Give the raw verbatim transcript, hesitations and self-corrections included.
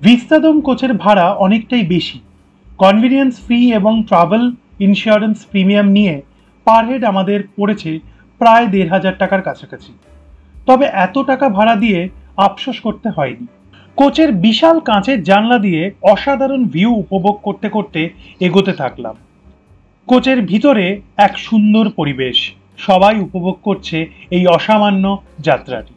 Vistadome কোচের ভাড়া অনেকটাই বেশি। কনভিনিয়েন্স ফি এবং ট্রাভেল ইন্স্যুরেন্স প্রিমিয়াম নিয়ে পার হেড আমাদের পড়েছে প্রায় দেড় হাজার টাকার কাছাকাছি। তবে এত টাকা ভাড়া দিয়ে আফসোস করতে হয়নি। কোচের বিশাল কাঁচের জানলা দিয়ে অসাধারণ ভিউ উপভোগ করতে করতে এগোতে থাকলাম। কোচের ভিতরে এক সুন্দর পরিবেশ, সবাই উপভোগ করছে এই অসামান্য যাত্রাটি।